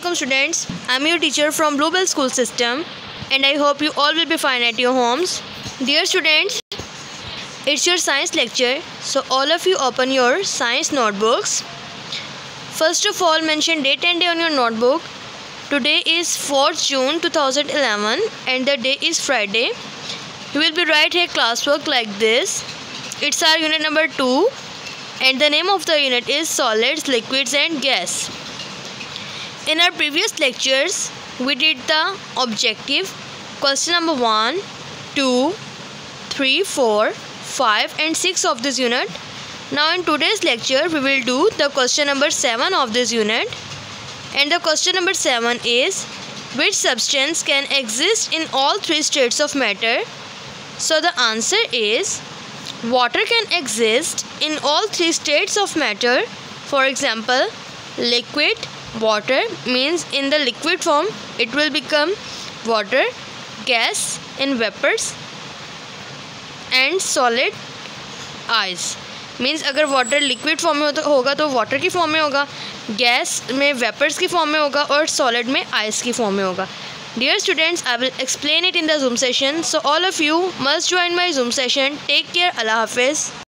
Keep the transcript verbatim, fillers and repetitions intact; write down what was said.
Assalamualaikum students, I am your teacher from Bluebell School System and I hope you all will be fine at your homes. Dear students, it's your science lecture, so all of you open your science notebooks. First of all, mention date and day on your notebook. Today is fourth June two thousand eleven and the day is Friday. You will be write here classwork like this. It's our unit number two and the name of the unit is solids, liquids and gas. In our previous lectures, we did the objective, question number one, two, three, four, five and six of this unit. Now in today's lecture, we will do the question number seven of this unit. And the question number seven is, which substance can exist in all three states of matter? So the answer is, water can exist in all three states of matter. For example, liquid, water means in the liquid form it will become water, gas in vapors and solid ice means अगर water liquid form में होगा तो water की form में होगा, gas में vapours की form में होगा और सॉलिड में आइस की फॉर्म में होगा. Dear students, I will explain it in the Zoom session, so all of you must join my Zoom session. Take care. Allah Hafiz.